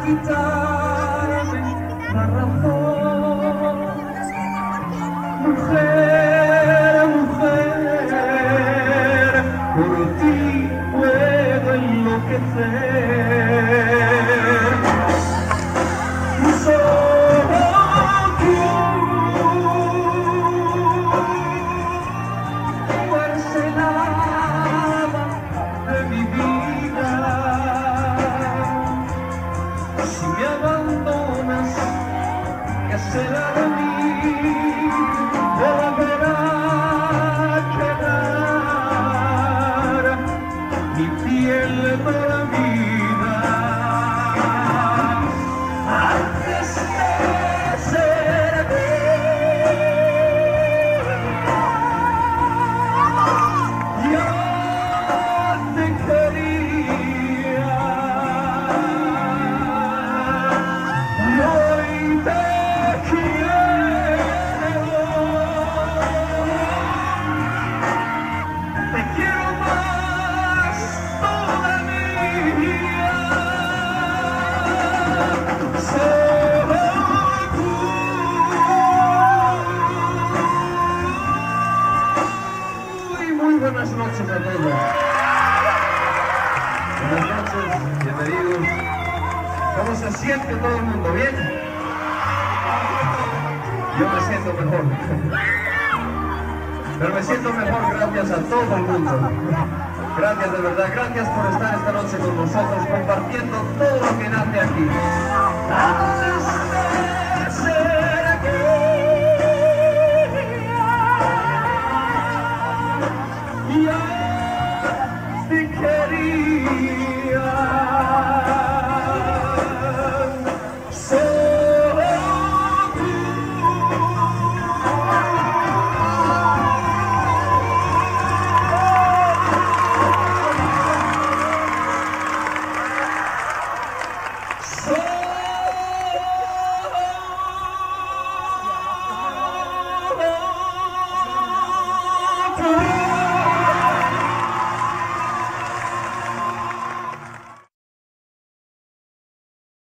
quitarme la razón. Mujer, mujer, por ti puedo enloquecer. Solo tú, eres el alma de mi vida. Si me abandonas, ¿qué será de mí? Volverá a quedar mi piel dormida. Antes de ser yo te quería. Hoy te quiero más todavía. Solo tú. Y muy buenas noches a todos. Buenas noches, bienvenidos. ¿Cómo se siente todo el mundo? ¿Bien? Yo me siento mejor. Pero me siento mejor gracias a todo el mundo. Gracias de verdad, gracias por estar esta noche con nosotros compartiendo todo lo que nace aquí. Antes de ser aquí, yo te quería.